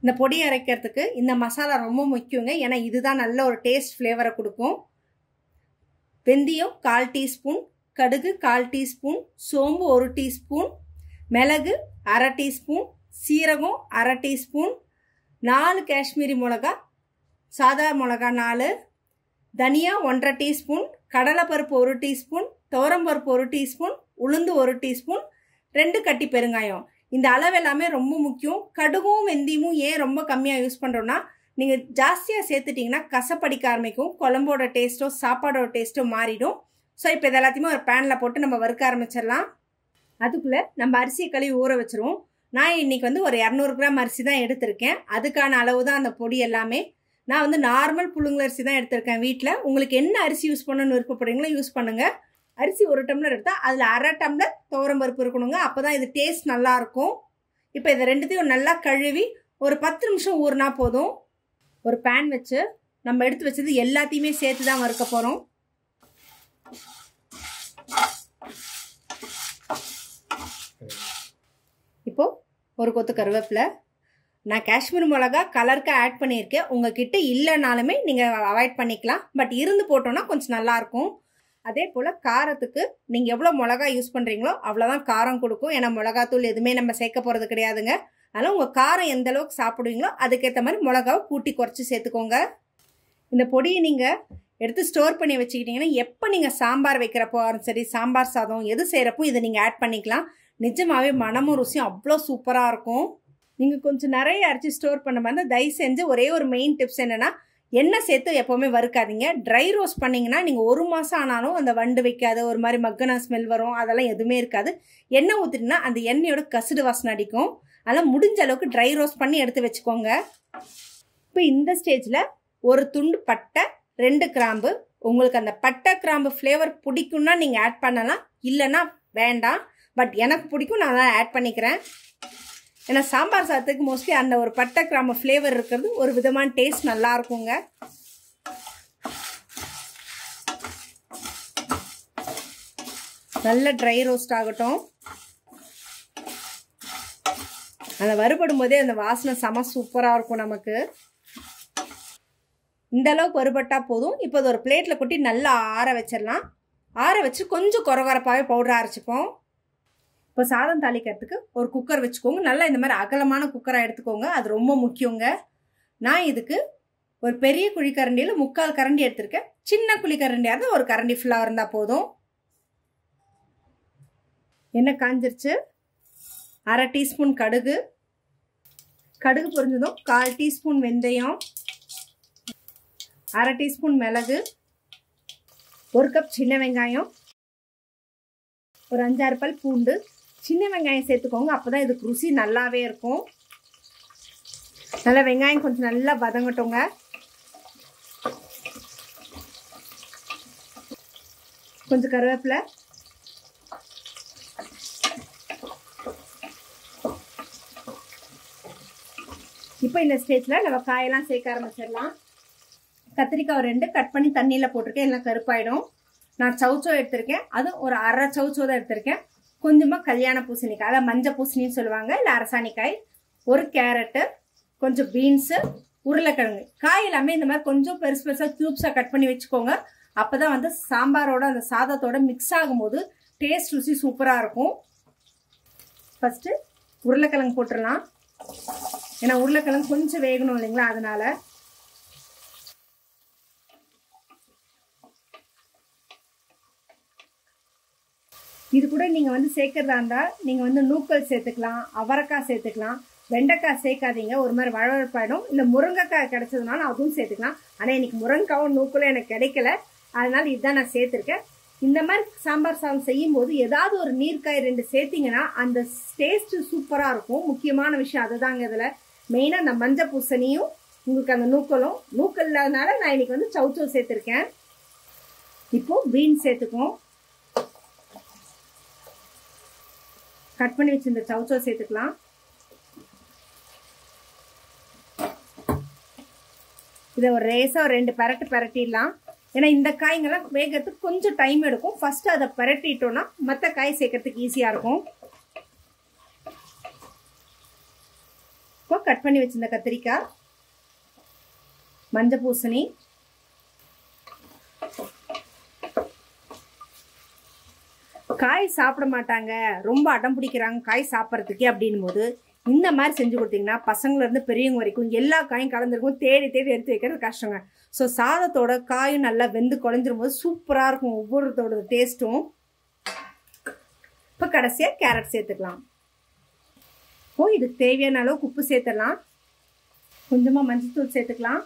இந்த பொடி அரைக்கிறதுக்கு இந்த மசாலா ரொம்ப முக்கியங்க. ஏன்னா இதுதான் நல்ல ஒரு டேஸ்ட் ஃப்ளேவரை கொடுக்கும். வெந்தயம் 1/4 டீஸ்பூன், கடுகு 1/4 டீஸ்பூன், சோம்பு 1 டீஸ்பூன், மிளகு 1/2 டீஸ்பூன், சீரகம் 1/2 டீஸ்பூன், 4 காஷ்மீரி மிளகா, சாதா மிளகா 4, தனியா 1/2 டீஸ்பூன், கடலைப்பருப்பு 1 டீஸ்பூன், துவரம்பருப்பு 1 டீஸ்பூன், உளுந்து 1 டீஸ்பூன், 2 கட்டி பெருங்காயம். இந்த அளவு எல்லாமே ரொம்ப முக்கியம். கடுகும் வெந்தயமும் ஏன் ரொம்ப கம்மியாக யூஸ் பண்ணுறோன்னா, நீங்கள் ஜாஸ்தியாக சேர்த்துட்டிங்கன்னா கசப்படிக்க ஆரம்பிக்கும். குழம்போட டேஸ்ட்டோ சாப்பாடோட டேஸ்ட்டோ மாறிடும். ஸோ இப்போ இது எல்லாத்தையுமே ஒரு பேனில் போட்டு நம்ம வறுக்க ஆரம்பிச்சிடலாம். அதுக்குள்ளே நம்ம அரிசியை கழுவி ஊற வச்சுருவோம். நான் இன்றைக்கி வந்து ஒரு 200 கிராம் அரிசி தான் எடுத்திருக்கேன். அதுக்கான அளவு தான் அந்த பொடி எல்லாமே. நான் வந்து நார்மல் புழுங்கல் அரிசி தான் எடுத்திருக்கேன் வீட்டில். உங்களுக்கு என்ன அரிசி யூஸ் பண்ணணும்னு விருப்பப்படுறீங்களோ யூஸ் பண்ணுங்கள். அரிசி 1 டம்ளர் எடுத்தால் அதில் 1/2 டம்ளர் துவரம்பருப்பு இருக்கணுங்க. அப்போ தான் இது டேஸ்ட் நல்லாயிருக்கும். இப்போ இதை ரெண்டுத்தையும் நல்லா கழுவி ஒரு 10 நிமிஷம் ஊறினா போதும். ஒரு பேன் வச்சு நம்ம எடுத்து வச்சது எல்லாத்தையுமே சேர்த்து தான் வறுக்க போகிறோம். இப்போது ஒரு கொத்து கருவேப்பிலை. நான் காஷ்மீர் மிளகா கலருக்கு ஆட் பண்ணியிருக்கேன். உங்ககிட்ட இல்லைனாலுமே நீங்கள் அவாய்ட் பண்ணிக்கலாம். பட் இருந்து போட்டோன்னா கொஞ்சம் நல்லாயிருக்கும். அதே போல் காரத்துக்கு நீங்கள் எவ்வளோ மிளகா யூஸ் பண்ணுறீங்களோ அவ்வளோதான் காரம் கொடுக்கும். ஏன்னா மிளகாத்தூள் எதுவுமே நம்ம சேர்க்க போகிறது கிடையாதுங்க. அதனால் உங்கள் காரம் எந்த அளவுக்கு சாப்பிடுவீங்களோ அதுக்கேற்ற மாதிரி மிளகாவை கூட்டி குறைச்சி சேர்த்துக்கோங்க. இந்த பொடியை நீங்கள் எடுத்து ஸ்டோர் பண்ணி வச்சுக்கிட்டிங்கன்னா எப்போ நீங்கள் சாம்பார் வைக்கிறப்போ சரி, சாம்பார் சாதம் எது செய்கிறப்போ இதை நீங்கள் ஆட் பண்ணிக்கலாம். நிஜமாகவே மனமும் ருசியும் அவ்வளோ சூப்பராக இருக்கும். நீங்கள் கொஞ்சம் நிறைய அரைச்சி ஸ்டோர் பண்ண மாதிரி தயவு செஞ்சு ஒரே ஒரு மெயின் டிப்ஸ் என்னென்னா, எண்ணெய் சேர்த்து எப்போவுமே வறுக்காதீங்க. ட்ரை ரோஸ்ட் பண்ணிங்கன்னா நீங்கள் 1 மாதம் ஆனாலும் அந்த வண்டு வைக்காது, ஒரு மாதிரி மக்கன ஸ்மெல் வரும், அதெல்லாம் எதுவுமே இருக்காது. எண்ணெய் ஊற்றிட்டிங்கன்னா அந்த எண்ணெயோட கசுடு வாசனை அடிக்கும். அதெல்லாம் முடிஞ்ச அளவுக்கு ட்ரை ரோஸ்ட் பண்ணி எடுத்து வச்சுக்கோங்க. இப்போ இந்த ஸ்டேஜில் ஒரு துண்டு பட்டை, 2 கிராம்பு. உங்களுக்கு அந்த பட்டை கிராம்பு ஃப்ளேவர் பிடிக்கும்னா நீங்கள் ஆட் பண்ணலாம், இல்லைன்னா வேண்டாம். பட் எனக்கு பிடிக்கும், நான் தான் ஆட் பண்ணிக்கிறேன். ஏன்னா சாம்பார் சாதத்துக்கு மோஸ்ட்லி அந்த ஒரு பட்டை கிராம்பு ஃப்ளேவர் இருக்கிறது ஒரு விதமான டேஸ்ட் நல்லா இருக்குங்க. நல்ல ட்ரை ரோஸ்ட் ஆகட்டும். அந்த வறுபடும் போதே அந்த வாசனை செம சூப்பராக இருக்கும் நமக்கு. இந்த அளவுக்கு வறுபட்டா போதும். இப்போ அது ஒரு பிளேட்டில் கொட்டி நல்லா ஆற வச்சிடலாம். ஆற வச்சு கொஞ்சம் கொரகொரப்பாகவே பவுடர் அரைச்சிப்போம். இப்போ சாதம் தாளிக்கிறதுக்கு ஒரு குக்கர் வச்சுக்கோங்க. நல்லா இந்த மாதிரி அகலமான குக்கராக எடுத்துக்கோங்க. அது ரொம்ப முக்கியங்க. நான் இதுக்கு ஒரு பெரிய குழிக்கரண்டியில் 3/4 கரண்டி எடுத்திருக்கேன். சின்ன குழிக்கரண்டியாக இருந்தால் ஒரு கரண்டி ஃபுல்லாக இருந்தால் போதும். எண்ணெய் காஞ்சிருச்சு. 1/2 டீஸ்பூன் கடுகு. கடுகு பொரிஞ்சதும் 1/4 டீஸ்பூன் வெந்தயம், 1/2 டீஸ்பூன் மிளகு, 1 கப் சின்ன வெங்காயம், ஒரு 5-6 பல் பூண்டு. சின்ன வெங்காயம் சேர்த்துக்கோங்க, அப்போ தான் இதுக்கு ருசி நல்லாவே இருக்கும். நல்லா வெங்காயம் கொஞ்சம் நல்லா வதங்கட்டுங்க. கொஞ்சம் கருவேப்பிலை, இப்போ இந்த ஸ்டேஜில் நம்ம காயெல்லாம் சேர்க்க ஆரம்பிச்சிடலாம். கத்திரிக்காய் 2 கட் பண்ணி தண்ணியில் போட்டிருக்கேன், எல்லாம் கருப்பாயிடும். நான் சவுச்சோ எடுத்திருக்கேன், அதுவும் ஒரு 1/2 சவுச்சோ தான் எடுத்திருக்கேன். கொஞ்சமாக கல்யாண பூசணிக்காய், அதாவது மஞ்சள் பூசணின்னு சொல்லுவாங்க, இல்லை அரசாணிக்காய், ஒரு கேரட்டு, கொஞ்சம் பீன்ஸு, உருளைக்கிழங்கு. காய் எல்லாமே இந்த மாதிரி கொஞ்சம் பெருசு பெருசாக க்யூப்ஸாக கட் பண்ணி வச்சுக்கோங்க. அப்போ தான் வந்து சாம்பாரோட அந்த சாதத்தோட மிக்ஸ் ஆகும்போது டேஸ்ட் ருசி சூப்பராக இருக்கும். ஃபஸ்ட்டு உருளைக்கிழங்கு போட்டுடலாம். ஏன்னா உருளைக்கிழங்கு கொஞ்சம் வேகணும் இல்லைங்களா, அதனால. இது கூட நீங்கள் வந்து சேர்க்கறதா இருந்தால் நீங்கள் வந்து நூக்கல் சேர்த்துக்கலாம், அவரைக்காய் சேர்த்துக்கலாம், வெண்டைக்காய் சேர்க்காதீங்க, ஒரு மாதிரி வழவழப்பாயிடும். இல்லை முருங்கைக்காய் கிடைச்சதுனால அதுவும் சேர்த்துக்கலாம். ஆனால் இன்னைக்கு முருங்கைக்காவும் நூக்கலும் எனக்கு கிடைக்கல, அதனால இதுதான் நான் சேர்த்துருக்கேன். இந்த மாதிரி சாம்பார் சாதம் செய்யும் போது ஏதாவது ஒரு நீர்க்காய் 2 சேர்த்திங்கன்னா அந்த டேஸ்ட் சூப்பராக இருக்கும். முக்கியமான விஷயம் அதுதாங்க இதில். மெயினாக அந்த மஞ்சள் பூசணியும் உங்களுக்கு அந்த நூக்கலும். நூக்கல் இல்லாதனால நான் இன்னைக்கு வந்து சவுச்சோ சேர்த்துருக்கேன். இப்போ பீன்ஸ் சேர்த்துக்குவோம். கட் பண்ணி வச்சிருந்த சவுச்சோ சேர்த்துக்கலாம். இதை ஒரு ரேஸாக ஒரு 2 பரட்டு பரட்டிடலாம். ஏன்னா இந்த காய்ங்கெல்லாம் வேகிறதுக்கு கொஞ்சம் டைம் எடுக்கும். ஃபர்ஸ்ட் அதை பரட்டிட்டோம்னா மற்ற காய் சேர்க்கறதுக்கு ஈஸியாக இருக்கும். இப்போ கட் பண்ணி வச்சிருந்த கத்திரிக்காய், மஞ்சள் பூசணி, காய் சாப்பிட மாட்டாங்க, ரொம்ப அடம் பிடிக்கிறாங்க காய் சாப்பிட்றதுக்கே அப்படின்னும் போது இந்த மாதிரி செஞ்சு கொடுத்தீங்கன்னா பசங்கள்லேருந்து பெரியவங்க வரைக்கும் எல்லா காயும் கலந்துருக்கும். தேடி தேடி எடுத்து வைக்கிறது கஷ்டங்க. ஸோ சாதத்தோட காயும் நல்லா வெந்து குழஞ்சிரும் போது சூப்பராக இருக்கும் ஒவ்வொருத்தோட டேஸ்ட்டும். இப்போ கடைசியாக கேரட் சேர்த்துக்கலாம். இப்போ இதுக்கு தேவையான அளவுக்கு உப்பு சேர்த்துடலாம். கொஞ்சமாக மஞ்சள்தூள் சேர்த்துக்கலாம்.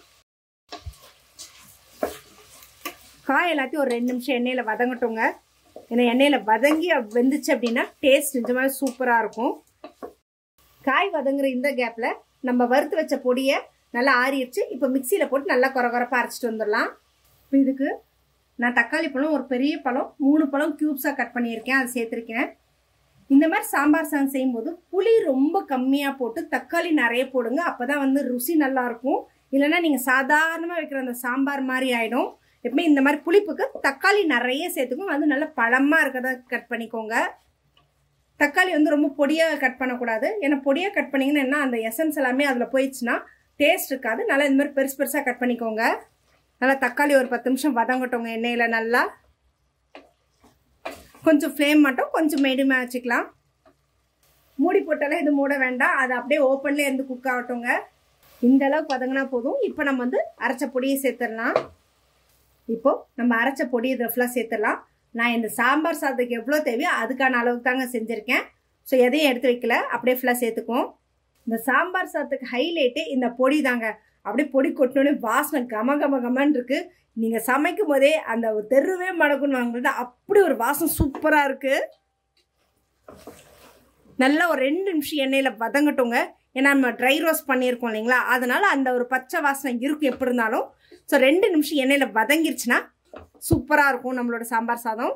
காய் எல்லாத்தையும் ஒரு 2 நிமிஷம் எண்ணெயில் வதங்கட்டுங்க. ஏன்னா எண்ணெயில் வதங்கி வெந்துச்சு அப்படின்னா டேஸ்ட் நிஜமாக சூப்பராக இருக்கும். காய் வதங்குற இந்த கேப்பில் நம்ம வறுத்து வச்ச பொடியை நல்லா ஆறிடுச்சு. இப்போ மிக்சியில் போட்டு நல்லா குறப்பாக அரைச்சிட்டு வந்துடலாம். இப்போ இதுக்கு நான் தக்காளி பழம், ஒரு பெரிய பழம், 3 பழம் க்யூப்ஸாக கட் பண்ணியிருக்கேன், அதை சேர்த்துருக்கேன். இந்த மாதிரி சாம்பார் சாதம் செய்யும்போது புளி ரொம்ப கம்மியாக போட்டு தக்காளி நிறைய போடுங்க. அப்போ தான் ருசி நல்லாயிருக்கும். இல்லைன்னா நீங்கள் சாதாரணமாக வைக்கிற அந்த சாம்பார் மாதிரி ஆகிடும். எப்பவுமே இந்த மாதிரி புளிப்புக்கு தக்காளி நிறைய சேர்த்துக்கும். நல்லா பழமாக இருக்கிறத கட் பண்ணிக்கோங்க. தக்காளி ரொம்ப பொடியாக கட் பண்ணக்கூடாது. ஏன்னா பொடியாக கட் பண்ணிங்கன்னா அந்த எசன்ஸ் எல்லாமே அதில் போயிடுச்சுன்னா டேஸ்ட் இருக்காது. நல்லா இந்த மாதிரி பெருசு பெருசாக கட் பண்ணிக்கோங்க. நல்லா தக்காளி ஒரு 10 நிமிஷம் வதங்கட்டோங்க எண்ணெயில். நல்லா கொஞ்சம் ஃப்ளேம் மட்டும் கொஞ்சம் மீடியமாக வச்சுக்கலாம். மூடி போட்டாலே இது மூட வேண்டாம், அது அப்படியே ஓப்பன்லேயே இருந்து குக் ஆகட்டுங்க. இந்த அளவுக்கு வதங்கினா போதும். இப்போ நம்ம அரைச்ச பொடியை சேர்த்துடலாம். இப்போ நம்ம அரைச்ச பொடி இதை ஃபுல்லாக சேர்த்துடலாம். நான் இந்த சாம்பார் சாதத்துக்கு எவ்வளோ தேவையோ அதுக்கான அளவுக்கு தாங்க செஞ்சுருக்கேன். ஸோ எதையும் எடுத்து வைக்கல, அப்படியே ஃபுல்லாக சேர்த்துக்குவோம். இந்த சாம்பார் சாதத்துக்கு ஹைலைட்டே இந்த பொடி தாங்க. அப்படியே பொடி கொட்டினோடனே வாசனை கம கம கமன்னு இருக்கு. நீங்கள் சமைக்கும் போதே அந்த தெருவே மடக்குன்னு வாங்குறது அப்படி ஒரு வாசனை சூப்பராக இருக்கு. நல்லா ஒரு 2 நிமிஷம் எண்ணெயில் வதங்கட்டுங்க. ஏன்னா நம்ம ட்ரை ரோஸ்ட் பண்ணியிருக்கோம் இல்லைங்களா, அதனால அந்த ஒரு பச்சை வாசனை இருக்கும் எப்படி இருந்தாலும். ஸோ 2 நிமிஷம் எண்ணெயில் வதங்கிருச்சுன்னா சூப்பராக இருக்கும் நம்மளோட சாம்பார் சாதம்.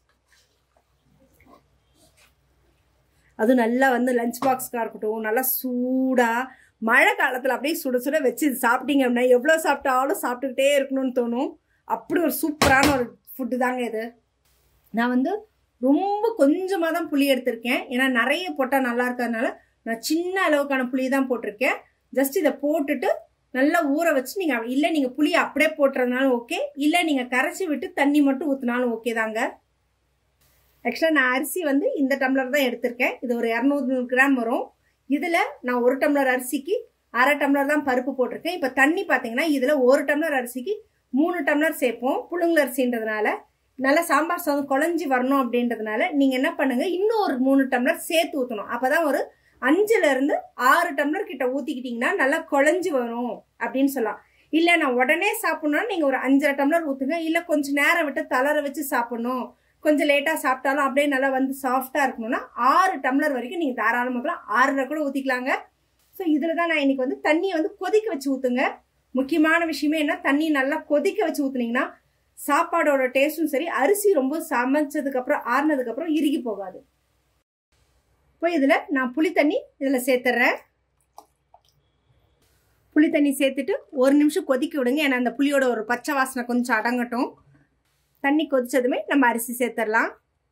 அது நல்லா லஞ்ச் பாக்ஸ்க்காக இருக்கட்டும், நல்லா சூடாக மழை காலத்தில் அப்படியே சுட சுட வச்சு சாப்பிட்டீங்க அப்படின்னா எவ்வளோ சாப்பிட்டாலும் சாப்பிட்டுக்கிட்டே இருக்கணும்னு தோணும். அப்படி ஒரு சூப்பரான ஒரு ஃபுட்டு தாங்க இது. நான் ரொம்ப கொஞ்சமாக தான் புளி எடுத்திருக்கேன். ஏன்னா நிறைய போட்டால் நல்லா இருக்கிறதுனால நான் சின்ன அளவுக்கான புளி தான் போட்டிருக்கேன். ஜஸ்ட் இதை போட்டுட்டு நல்லா ஊற வச்சு நீங்கள் புளியை அப்படியே போட்டுறதுனாலும் ஓகே, இல்லை நீங்கள் கரைச்சி விட்டு தண்ணி மட்டும் ஊற்றினாலும் ஓகே தாங்க. ஆக்சுவலாக நான் அரிசி இந்த டம்ளர் தான் எடுத்திருக்கேன். இது ஒரு 200 கிராம் வரும். இதில் நான் 1 டம்ளர் அரிசிக்கு 1/2 டம்ளர் தான் பருப்பு போட்டிருக்கேன். இப்போ தண்ணி பார்த்தீங்கன்னா இதில் 1 டம்ளர் அரிசிக்கு 3 டம்ளர் சேர்ப்போம். புழுங்கல் அரிசின்றதுனால நல்லா சாம்பார் சாதம் குழஞ்சி வரணும் அப்படின்றதுனால நீங்கள் என்ன பண்ணுங்க, இன்னும் ஒரு 3 டம்ளர் சேர்த்து ஊற்றணும். அப்போ தான் ஒரு 5லேருந்து 6 டம்ளர் கிட்ட ஊற்றிக்கிட்டிங்கன்னா நல்லா குழஞ்சி வரும் அப்படின்னு சொல்லலாம். இல்லை நான் உடனே சாப்பிட்ணுன்னா நீங்கள் ஒரு 5.5 டம்ளர் ஊற்றுங்க. இல்லை கொஞ்சம் நேரம் விட்டு தளர வச்சு சாப்பிட்ணும், கொஞ்சம் லேட்டாக சாப்பிட்டாலும் அப்படியே நல்லா சாஃப்டாக இருக்கணும்னா 6 டம்ளர் வரைக்கும் நீங்கள் தாராளமாக 6.5 கூட ஊற்றிக்கலாங்க. ஸோ இதில் தான் நான் இன்னைக்கு தண்ணியை கொதிக்க வச்சு ஊற்றுங்க. முக்கியமான விஷயமே என்ன, தண்ணி நல்லா கொதிக்க வச்சு ஊற்றுனீங்கன்னா சாப்பாடோட டேஸ்ட்டும் சரி, அரிசி ரொம்ப சமைச்சதுக்கப்புறம் ஆறுனதுக்கப்புறம் இறுகி போகாது. இப்போ இதில் நான் புளி தண்ணி இதில் சேர்த்துட்றேன். புளி தண்ணி சேர்த்துட்டு 1 நிமிஷம் கொதிக்க விடுங்க. ஏன்னா அந்த புளியோட ஒரு பச்சை வாசனை கொஞ்சம் அடங்கட்டும். தண்ணி கொதிச்சதுமே நம்ம அரிசி சேர்த்துடலாம்.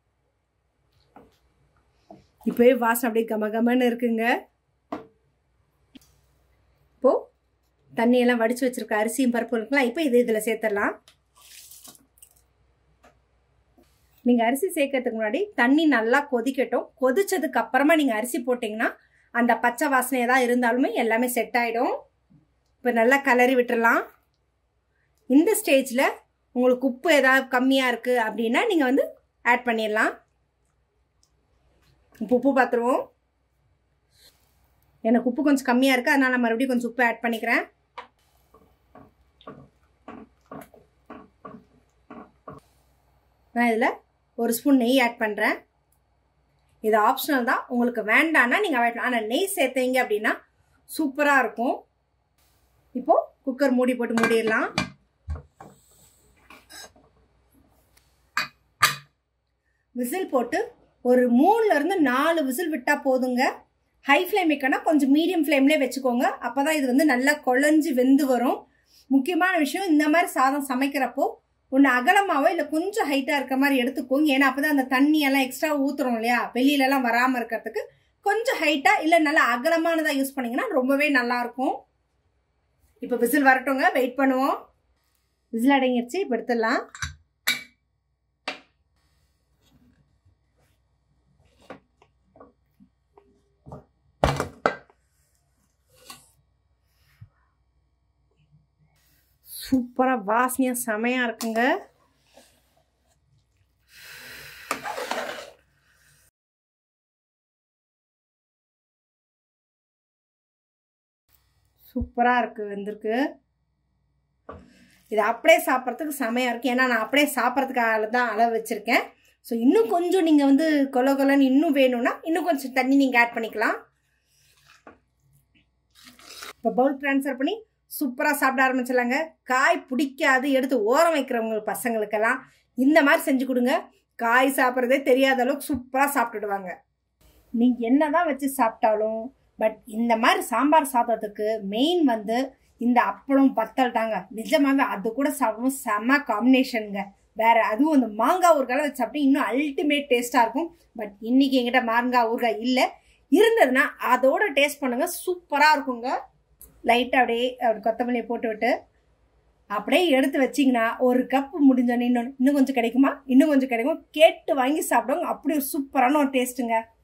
இப்போவே வாசனை அப்படியே கமகமன்னு இருக்குங்க. இப்போ தண்ணியெல்லாம் வடிச்சு வச்சிருக்க அரிசியும் பருப்பு இருக்கலாம். இப்போ இதில் சேர்த்துடலாம். நீங்கள் அரிசி சேர்க்கறதுக்கு முன்னாடி தண்ணி நல்லா கொதிக்கட்டும். கொதிச்சதுக்கு அப்புறமா நீங்கள் அரிசி போட்டிங்கன்னா அந்த பச்சை வாசனை ஏதாவது இருந்தாலுமே எல்லாமே செட் ஆகிடும். இப்போ நல்லா கிளறி விட்டுடலாம். இந்த ஸ்டேஜில் உங்களுக்கு உப்பு ஏதாவது கம்மியாக இருக்குது அப்படின்னா நீங்கள் ஆட் பண்ணிடலாம். உப்பு பார்த்துருவோம். எனக்கு உப்பு கொஞ்சம் கம்மியாக இருக்குது, அதனால் நான் மறுபடியும் கொஞ்சம் உப்பு ஆட் பண்ணிக்கிறேன். நான் இதில் 1 ஸ்பூன் நெய் ஆட் பண்ணுறேன். இது ஆப்ஷனல் தான், உங்களுக்கு வேண்டான்னா நீங்கள் அவாய்ட் பண்ணலாம். ஆனால் நெய் சேர்த்தீங்க அப்படின்னா சூப்பராக இருக்கும். இப்போது குக்கர் மூடி போட்டு மூடிடலாம். விசில் போட்டு ஒரு 3லேருந்து 4 விசில் விட்டால் போதுங்க. ஹை ஃப்ளேம் வைக்கனா கொஞ்சம் மீடியம் ஃப்ளேம்லேயே வச்சுக்கோங்க. அப்போ தான் இது நல்லா குழஞ்சி வெந்து வரும். முக்கியமான விஷயம், இந்த மாதிரி சாதம் சமைக்கிறப்போ ஒன்று அகலமாவோ இல்லை கொஞ்சம் ஹைட்டாக இருக்க மாதிரி எடுத்துக்கோங்க. ஏன்னா அப்போ தான் அந்த தண்ணியெல்லாம் எக்ஸ்ட்ரா ஊற்றுறோம் இல்லையா, வெளியிலலாம் வராமல் இருக்கிறதுக்கு கொஞ்சம் ஹைட்டாக இல்லை நல்லா அகலமானதாக யூஸ் பண்ணிங்கன்னா ரொம்பவே நல்லாயிருக்கும். இப்போ விசில் வரட்டுங்க, வெயிட் பண்ணுவோம். விசில் அடங்கிடுச்சு, இப்போ எடுத்துடலாம். சூப்பராக வாசனையாக செமையாக இருக்குங்க. சூப்பராக இருக்குது, வெந்திருக்கு. இது அப்படியே சாப்பிட்றதுக்கு செமையாக இருக்குது. ஏன்னா நான் அப்படியே சாப்பிட்றதுக்காக தான் அளவு வச்சுருக்கேன். ஸோ இன்னும் கொஞ்சம் நீங்கள் வந்து கொல கொலன்னு இன்னும் வேணும்னா இன்னும் கொஞ்சம் தண்ணி நீங்கள் ஆட் பண்ணிக்கலாம். இப்போ பவுல் ட்ரான்ஸ்ஃபர் பண்ணி சூப்பராக சாப்பிட ஆரம்பிச்சிடலாங்க. காய் பிடிக்காது எடுத்து ஓரம் வைக்கிறவங்க பசங்களுக்கெல்லாம் இந்த மாதிரி செஞ்சு கொடுங்க. காய் சாப்பிட்றதே தெரியாத அளவுக்கு சூப்பராக சாப்பிட்டுடுவாங்க. நீங்கள் என்ன தான் வச்சு சாப்பிட்டாலும் பட் இந்த மாதிரி சாம்பார் சாப்பிட்றதுக்கு மெயின் வந்து இந்த அப்பளம் பத்தல் தாங்க. நிஜமாவே அது கூட சாப்பிடவும் செம்ம காம்பினேஷனுங்க. வேற அதுவும் இந்த மாங்காய் ஊறுகாய் வச்சு சாப்பிட்டு இன்னும் அல்டிமேட் டேஸ்ட்டாக இருக்கும். பட் இன்னைக்கு எங்கிட்ட மாங்காய் ஊறுகாய் இல்லை, இருந்ததுன்னா அதோட டேஸ்ட் பண்ணுங்க, சூப்பராக இருக்குங்க. லைட்டாக அப்படியே கொத்தமல்லியை போட்டு விட்டு அப்படியே எடுத்து வச்சிங்கன்னா ஒரு கப்பு முடிஞ்சோன்னே இன்னும் கொஞ்சம் கிடைக்குமா, இன்னும் கொஞ்சம் கிடைக்கும் கேட்டு வாங்கி சாப்பிடுவாங்க. அப்படி ஒரு சூப்பரான ஒரு டேஸ்ட்டுங்க.